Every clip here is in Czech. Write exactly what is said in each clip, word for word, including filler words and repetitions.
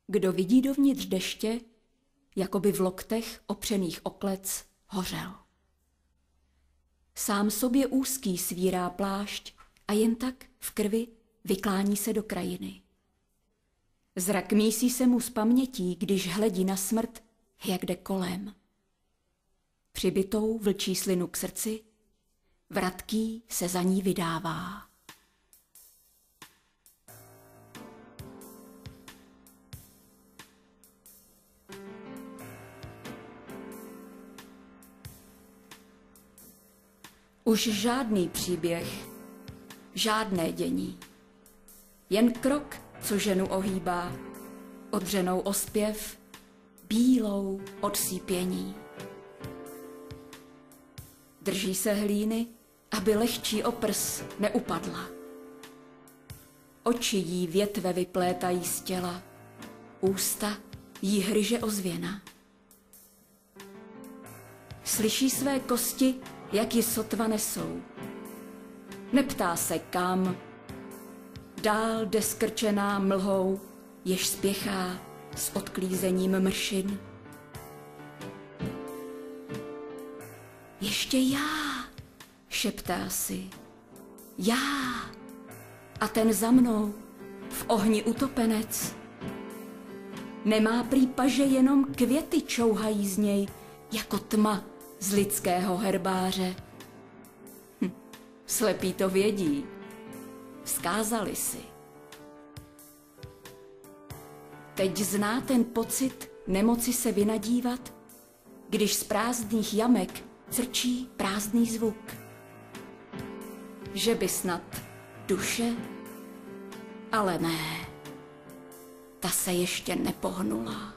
Kdo vidí dovnitř deště, jakoby v loktech opřených o klec hořel. Sám sobě úzký svírá plášť a jen tak v krvi vyklání se do krajiny. Zrak mísí se mu z pamětí, když hledí na smrt, jak jde kolem. Přibitou vlčí slinu k srdci, vratký se za ní vydává. Už žádný příběh, žádné dění. Jen krok, co ženu ohýbá, odřenou o zpěv, bílou od sípění. Drží se hlíny, aby lehčí o prs neupadla. Oči jí větve vyplétají z těla, ústa jí hryže ozvěna. Slyší své kosti, jak ji sotva nesou. Neptá se kam, dál jde skrčená mlhou, jež spěchá s odklízením mršin. Ještě já, šeptá si, já a ten za mnou v ohni utopenec. Nemá prý paže, jenom květy čouhají z něj jako tma z lidského herbáře. Hm, slepí to vědí, vzkázali si. Teď zná ten pocit nemoci se vynadívat, když z prázdných jamek crčí prázdný zvuk. Že by snad duše, ale ne, ta se ještě nepohnula.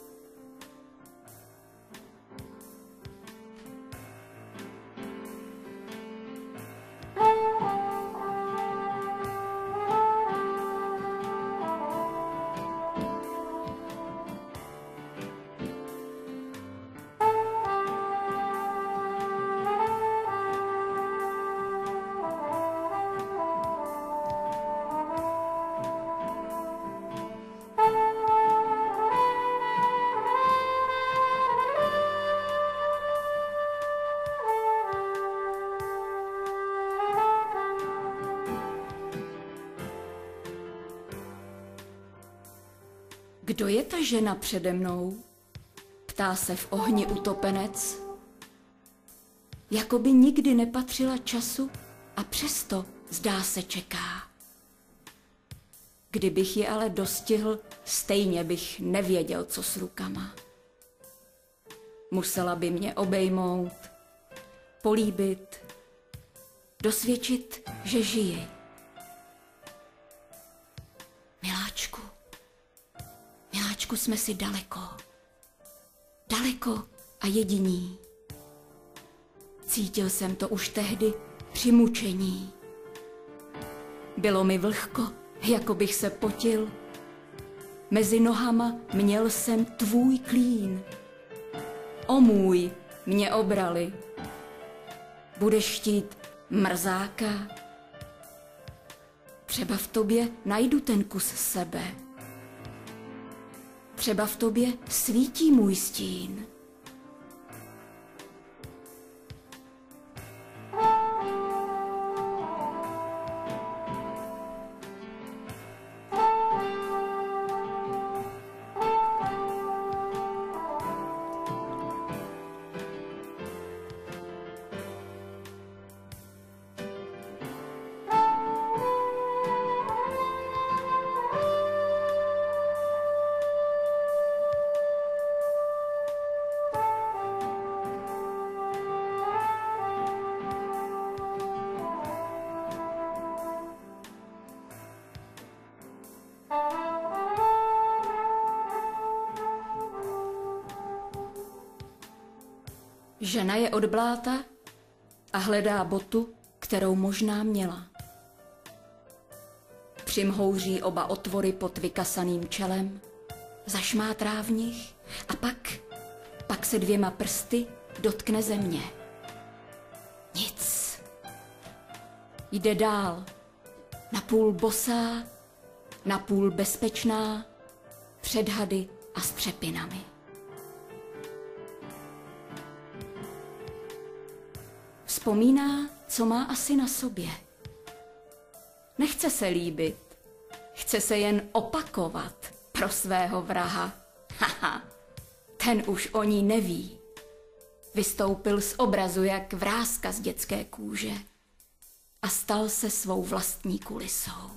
Kdo je ta žena přede mnou? Ptá se v ohni utopenec. Jakoby nikdy nepatřila času a přesto, zdá se, čeká. Kdybych ji ale dostihl, stejně bych nevěděl, co s rukama. Musela by mě obejmout, políbit, dosvědčit, že žiji. Miláčku, miláčku, jsme si daleko, daleko a jediní. Cítil jsem to už tehdy při mučení. Bylo mi vlhko, jako bych se potil. Mezi nohama měl jsem tvůj klín. O můj, mě obrali. Budeš chtít mrzáka? Třeba v tobě najdu ten kus sebe. Třeba v tobě svítí můj stín. Žena je od bláta a hledá botu, kterou možná měla. Přimhouří oba otvory pod vykasaným čelem, zašmátrá v nich a pak, pak se dvěma prsty dotkne země. Nic. Jde dál, napůl bosá, napůl bezpečná, před hady a střepinami. Vzpomíná, co má asi na sobě. Nechce se líbit, chce se jen opakovat pro svého vraha. Haha, ten už o ní neví. Vystoupil z obrazu jak vrázka z dětské kůže a stal se svou vlastní kulisou.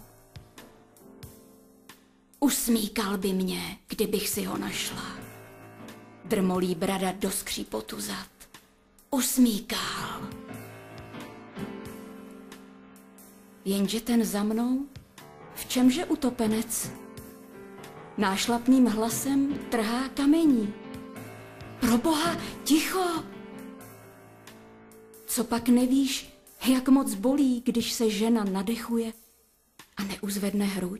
Usmíkal by mě, kdybych si ho našla. Drmolí brada do skřípotu zad. Usmíkal. Jenže ten za mnou, v čemže utopenec? Nášlapným hlasem trhá kamení. Proboha, ticho! Co pak nevíš, jak moc bolí, když se žena nadechuje a neuzvedne hruď?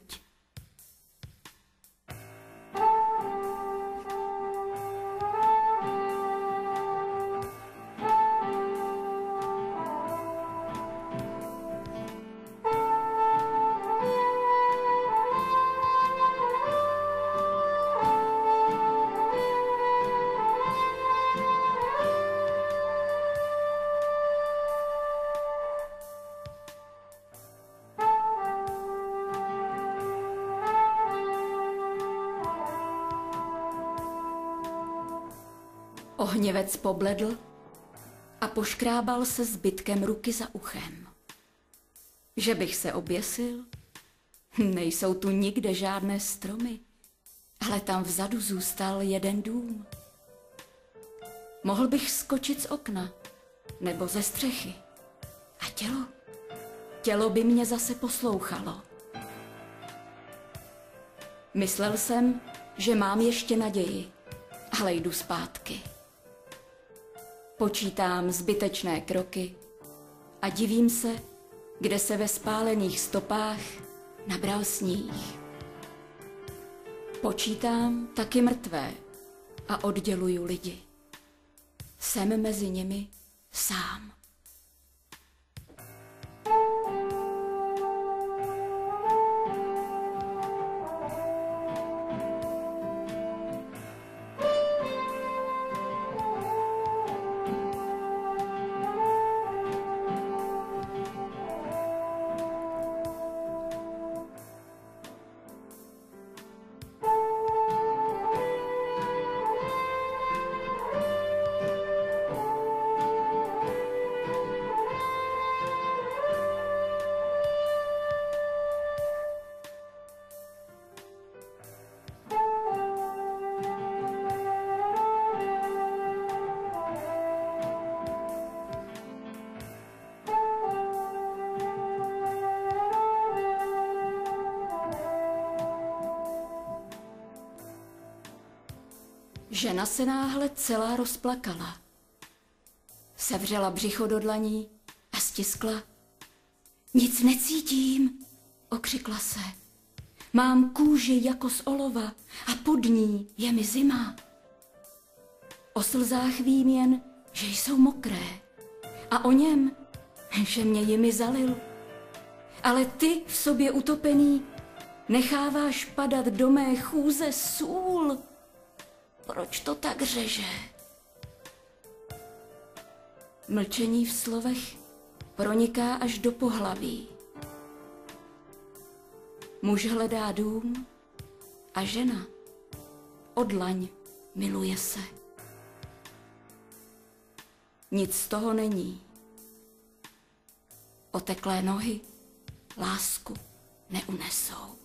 Ohněvec pobledl a poškrábal se zbytkem ruky za uchem. Že bych se oběsil? Nejsou tu nikde žádné stromy, ale tam vzadu zůstal jeden dům. Mohl bych skočit z okna nebo ze střechy. A tělo? Tělo by mě zase poslouchalo. Myslel jsem, že mám ještě naději, ale jdu zpátky. Počítám zbytečné kroky a divím se, kde se ve spálených stopách nabral sníh. Počítám taky mrtvé a odděluju lidi. Jsem mezi nimi sám. Žena se náhle celá rozplakala. Sevřela břicho do dlaní a stiskla. Nic necítím, okřikla se. Mám kůži jako z olova a pod ní je mi zima. O slzách vím jen, že jsou mokré a o něm, že mě jimi zalil. Ale ty v sobě utopený necháváš padat do mé chůze sůl. Proč to tak řeže? Mlčení v slovech proniká až do pohlaví. Muž hledá dům a žena o dlaň miluje se. Nic z toho není. Oteklé nohy lásku neunesou.